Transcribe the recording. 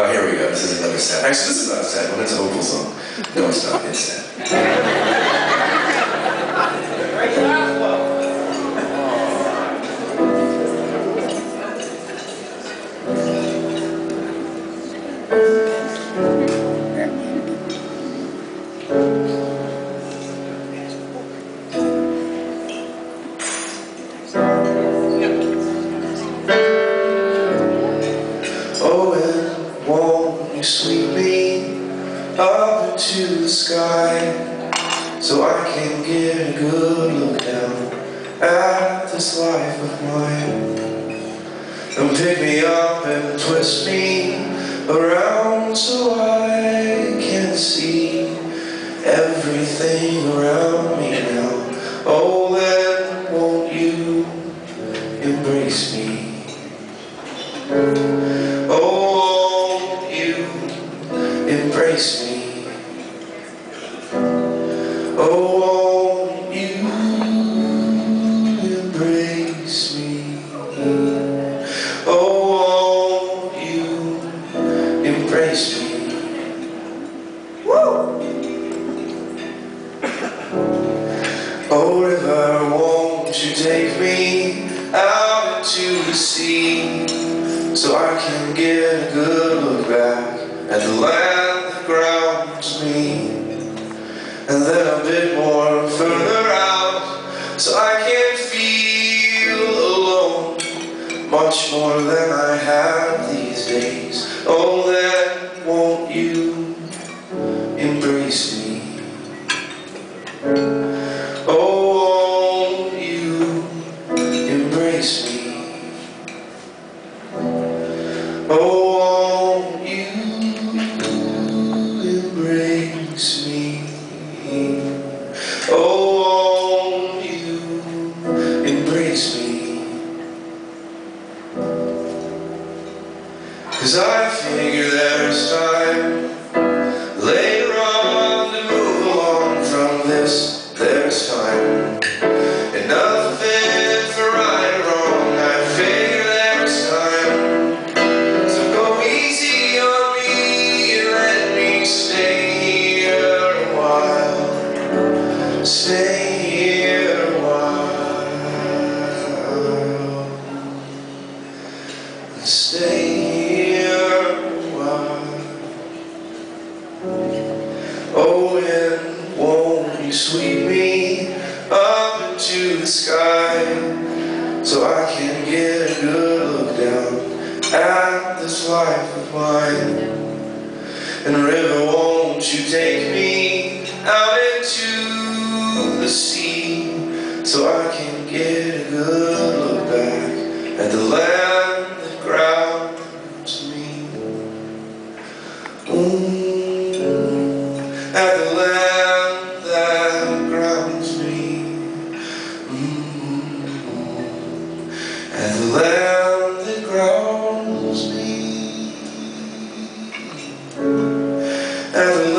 Oh, here we go. This is another sad. Actually, this is not a sad one. It's a hopeful song. No, it's not. It's sad. Laswell. Oh, and won't you sweep me up into the sky, so I can get a good look down at this life of mine, and pick me up and twist me around so I can see everything around me now. Oh, then won't you embrace me? Oh, won't you embrace me? Oh, won't you embrace me? Oh, won't you embrace me? Woo! Oh, river, won't you take me out into the sea, so I can get a good look back at the land that grounds me, and then a bit more further out, so I can feel alone much more than I have these days. Oh, then won't you embrace me? Oh, won't you embrace me? Oh, won't you embrace me? Oh, won't you embrace me? 'Cause I figure there's time later on to move along from this. There's time enough of it for right or wrong. I figure there's time, so go easy on me and let me stay here a while. Stay here a while. Stay here a while. Oh, and won't you sweep me up into the sky, so I can get a good look down at this life of mine? And river, won't you take me out into the sea, so I can get a good look back at the land that grounds me? At the land that grounds me. At the land that grounds me. At the